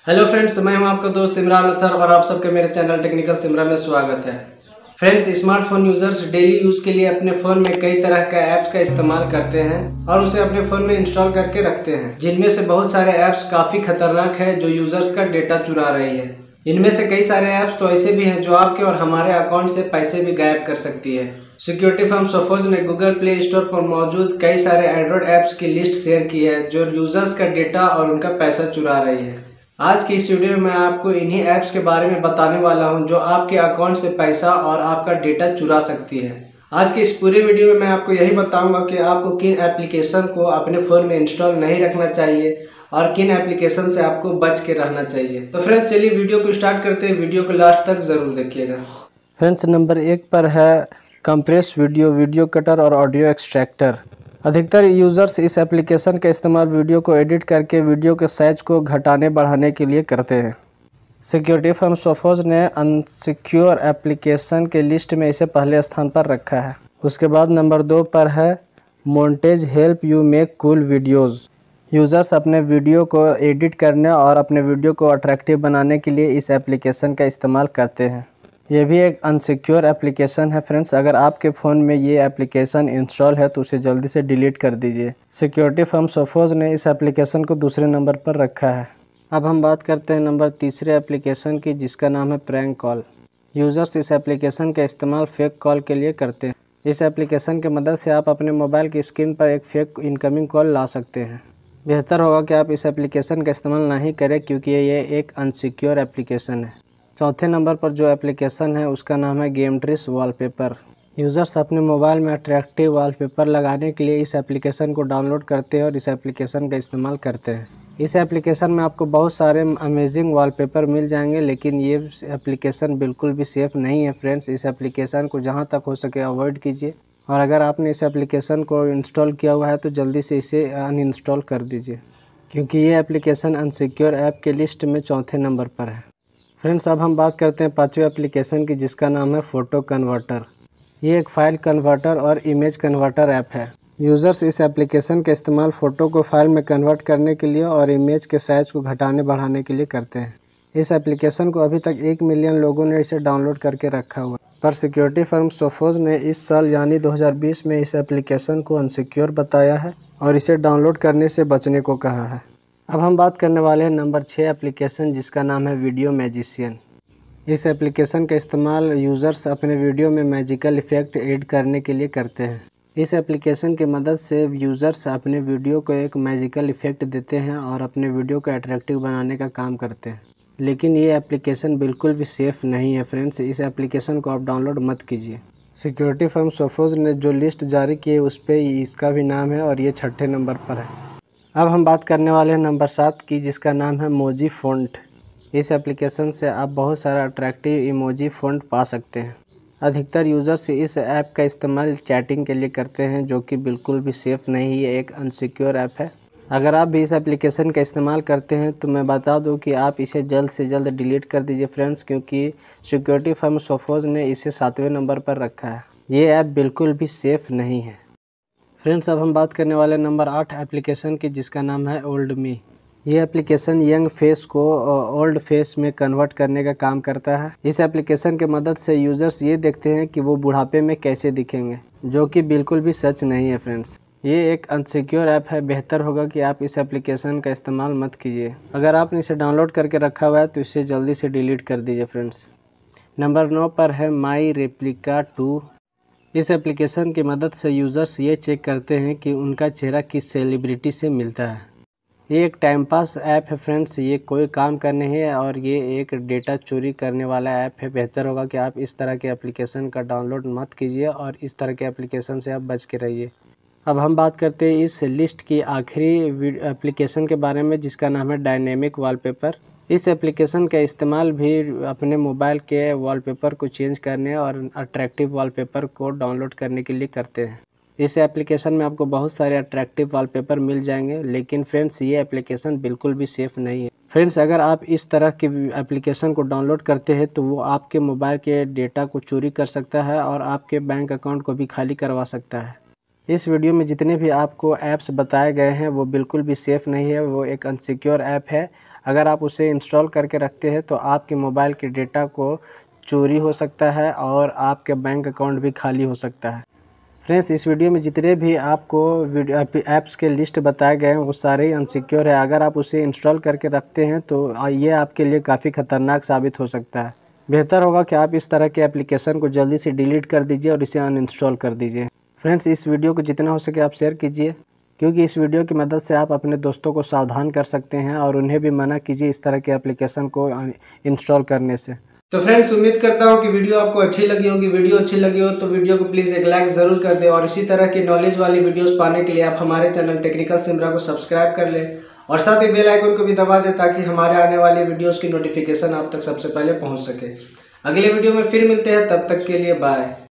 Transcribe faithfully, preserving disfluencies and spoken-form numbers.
Hello friends, मैं हूं आपका दोस्त इमरान अथर और आप सबके मेरे चैनल टेक्निकल सिमरा में स्वागत है। Friends, smartphone users daily use के लिए अपने फ़ोन में कई तरह का ऐप्स का इस्तेमाल करते हैं और उसे अपने फ़ोन में इंस्टॉल करके रखते हैं, जिनमें से बहुत सारे ऐप्स काफ़ी खतरनाक है जो यूजर्स का डेटा चुरा रही है। इनमें से कई सारे ऐप्स तो ऐसे भी हैं जो आपके और हमारे अकाउंट से पैसे भी गायब कर सकती है। सिक्योरिटी फर्म सोफोस ने गूगल प्ले स्टोर पर मौजूद कई सारे एंड्रॉयड ऐप्स की लिस्ट शेयर की है जो यूजर्स का डेटा और उनका पैसा चुरा रही है। आज की इस वीडियो में मैं आपको इन्हीं ऐप्स के बारे में बताने वाला हूं जो आपके अकाउंट से पैसा और आपका डेटा चुरा सकती है। आज की इस पूरे वीडियो में मैं आपको यही बताऊंगा कि आपको किन एप्लीकेशन को अपने फ़ोन में इंस्टॉल नहीं रखना चाहिए और किन एप्लीकेशन से आपको बच के रहना चाहिए। तो फ्रेंड्स, चलिए वीडियो को स्टार्ट करते हैं। वीडियो को लास्ट तक ज़रूर देखिएगा। फ्रेंड्स, नंबर एक पर है कंप्रेस वीडियो, वीडियो कटर और ऑडियो एक्सट्रैक्टर। अधिकतर यूज़र्स इस एप्लीकेशन का इस्तेमाल वीडियो को एडिट करके वीडियो के साइज को घटाने बढ़ाने के लिए करते हैं। सिक्योरिटी फर्म सोफोस ने अनसिक्योर एप्लीकेशन के लिस्ट में इसे पहले स्थान पर रखा है। उसके बाद नंबर दो पर है Montage help you make cool videos. Users अपने वीडियो को एडिट करने और अपने वीडियो को अट्रैक्टिव बनाने के लिए इस एप्लीकेशन का इस्तेमाल करते हैं। ये भी एक अनसिक्योर एप्लीकेशन है फ्रेंड्स। अगर आपके फ़ोन में ये एप्लीकेशन इंस्टॉल है तो उसे जल्दी से डिलीट कर दीजिए। सिक्योरिटी फर्म सोफोस ने इस एप्लीकेशन को दूसरे नंबर पर रखा है। अब हम बात करते हैं नंबर तीसरे एप्लीकेशन की, जिसका नाम है प्रैंक कॉल। यूज़र्स इस एप्लीकेशन का इस्तेमाल फेक कॉल के लिए करते हैं। इस एप्लीकेशन की मदद से आप अपने मोबाइल की स्क्रीन पर एक फेक इनकमिंग कॉल ला सकते हैं। बेहतर होगा कि आप इस एप्लीकेशन का इस्तेमाल नहीं करें क्योंकि ये एक अनसिक्योर एप्लीकेशन है। चौथे नंबर पर जो एप्लीकेशन है उसका नाम है गेम ट्रिस वॉलपेपर। यूज़र्स अपने मोबाइल में अट्रैक्टिव वॉलपेपर लगाने के लिए इस एप्लीकेशन को डाउनलोड करते हैं और इस एप्लीकेशन का इस्तेमाल करते हैं। इस एप्लीकेशन में आपको बहुत सारे अमेजिंग वॉलपेपर मिल जाएंगे, लेकिन ये एप्लीकेशन बिल्कुल भी सेफ़ नहीं है फ्रेंड्स। इस एप्लीकेशन को जहाँ तक हो सके अवॉइड कीजिए और अगर आपने इस एप्लीकेशन को इंस्टॉल किया हुआ है तो जल्दी से इसे अनइंस्टॉल कर दीजिए, क्योंकि ये एप्लीकेशन अनसिक्योर ऐप के लिस्ट में चौथे नंबर पर है। फ्रेंड्स, अब हम बात करते हैं पांचवें एप्लीकेशन की, जिसका नाम है फ़ोटो कन्वर्टर। ये एक फ़ाइल कन्वर्टर और इमेज कन्वर्टर ऐप है। यूज़र्स इस एप्लीकेशन का इस्तेमाल फ़ोटो को फाइल में कन्वर्ट करने के लिए और इमेज के साइज़ को घटाने बढ़ाने के लिए करते हैं। इस एप्लीकेशन को अभी तक एक मिलियन लोगों ने इसे डाउनलोड करके रखा हुआ है, पर सिक्योरिटी फर्म सोफोस ने इस साल यानी दो हज़ार बीस में इस एप्लीकेशन को अनसिक्योर बताया है और इसे डाउनलोड करने से बचने को कहा है। अब हम बात करने वाले हैं नंबर छः एप्लीकेशन, जिसका नाम है वीडियो मैजिशियन। इस एप्लीकेशन का इस्तेमाल यूज़र्स अपने वीडियो में मैजिकल इफ़ेक्ट ऐड करने के लिए करते हैं। इस एप्लीकेशन की मदद से यूज़र्स अपने वीडियो को एक मैजिकल इफ़ेक्ट देते हैं और अपने वीडियो को अट्रैक्टिव बनाने का काम करते हैं, लेकिन ये एप्लीकेशन बिल्कुल भी सेफ़ नहीं है फ्रेंड्स। इस एप्लीकेशन को आप डाउनलोड मत कीजिए। सिक्योरिटी फर्म सोफोस ने जो लिस्ट जारी की है उस पर इसका भी नाम है और ये छठे नंबर पर है। अब हम बात करने वाले हैं नंबर सात की, जिसका नाम है मोजी फ़ॉन्ट। इस एप्लीकेशन से आप बहुत सारा अट्रैक्टिव इमोजी फ़ॉन्ट पा सकते हैं। अधिकतर यूज़र्स इस ऐप का इस्तेमाल चैटिंग के लिए करते हैं, जो कि बिल्कुल भी सेफ़ नहीं है, एक अनसिक्योर ऐप है। अगर आप भी इस एप्लीकेशन का इस्तेमाल करते हैं तो मैं बता दूं कि आप इसे जल्द से जल्द डिलीट कर दीजिए फ्रेंड्स, क्योंकि सिक्योरिटी फर्म सोफोस ने इसे सातवें नंबर पर रखा है। ये ऐप बिल्कुल भी सेफ़ नहीं है। फ्रेंड्स, अब हम बात करने वाले नंबर आठ एप्लीकेशन की, जिसका नाम है ओल्ड मी। ये एप्लीकेशन यंग फेस को ओल्ड फेस में कन्वर्ट करने का काम करता है। इस एप्लीकेशन की मदद से यूज़र्स ये देखते हैं कि वो बुढ़ापे में कैसे दिखेंगे, जो कि बिल्कुल भी सच नहीं है फ्रेंड्स। ये एक अनसिक्योर ऐप है। बेहतर होगा कि आप इस एप्लीकेशन का इस्तेमाल मत कीजिए। अगर आपने इसे डाउनलोड करके रखा हुआ है तो इसे जल्दी से डिलीट कर दीजिए फ्रेंड्स। नंबर नौ पर है माई रेप्लिका टू। इस एप्लीकेशन की मदद से यूज़र्स ये चेक करते हैं कि उनका चेहरा किस सेलिब्रिटी से मिलता है। ये एक टाइम पास ऐप है फ्रेंड्स। ये कोई काम का नहीं है और ये एक डेटा चोरी करने वाला ऐप है। बेहतर होगा कि आप इस तरह के एप्लीकेशन का डाउनलोड मत कीजिए और इस तरह के एप्लीकेशन से आप बच के रहिए। अब हम बात करते हैं इस लिस्ट की आखिरी एप्लीकेशन के बारे में, जिसका नाम है डायनेमिक वॉलपेपर। इस एप्लीकेशन का इस्तेमाल भी अपने मोबाइल के वॉलपेपर को चेंज करने और अट्रैक्टिव वॉलपेपर को डाउनलोड करने के लिए करते हैं। इस एप्लीकेशन में आपको बहुत सारे अट्रैक्टिव वॉलपेपर मिल जाएंगे, लेकिन फ्रेंड्स ये एप्लीकेशन बिल्कुल भी सेफ़ नहीं है। फ्रेंड्स, अगर आप इस तरह के एप्लीकेशन को डाउनलोड करते हैं तो वो आपके मोबाइल के डेटा को चोरी कर सकता है और आपके बैंक अकाउंट को भी खाली करवा सकता है। इस वीडियो में जितने भी आपको ऐप्स बताए गए हैं वो बिल्कुल भी सेफ़ नहीं है, वो एक अनसिक्योर ऐप है। अगर आप उसे इंस्टॉल करके रखते हैं तो आपके मोबाइल के डेटा को चोरी हो सकता है और आपके बैंक अकाउंट भी खाली हो सकता है। फ्रेंड्स, इस वीडियो में जितने भी आपको ऐप्स के लिस्ट बताए गए हैं वो सारे ही अनसिक्योर है। अगर आप उसे इंस्टॉल करके रखते हैं तो ये आपके लिए काफ़ी ख़तरनाक साबित हो सकता है। बेहतर होगा कि आप इस तरह के एप्लीकेशन को जल्दी से डिलीट कर दीजिए और इसे अनइंस्टॉल कर दीजिए। फ्रेंड्स, इस वीडियो को जितना हो सके आप शेयर कीजिए, क्योंकि इस वीडियो की मदद से आप अपने दोस्तों को सावधान कर सकते हैं और उन्हें भी मना कीजिए इस तरह के एप्लीकेशन को इंस्टॉल करने से। तो फ्रेंड्स, उम्मीद करता हूँ कि वीडियो आपको अच्छी लगी होगी। वीडियो अच्छी लगी हो तो वीडियो को प्लीज़ एक लाइक ज़रूर कर दें और इसी तरह की नॉलेज वाली वीडियोस पाने के लिए आप हमारे चैनल टेक्निकल सिमरा को सब्सक्राइब कर लें और साथ ही बेल आइकन को भी दबा दें ताकि हमारे आने वाली वीडियोस की नोटिफिकेशन आप तक सबसे पहले पहुँच सके। अगले वीडियो में फिर मिलते हैं, तब तक के लिए बाय।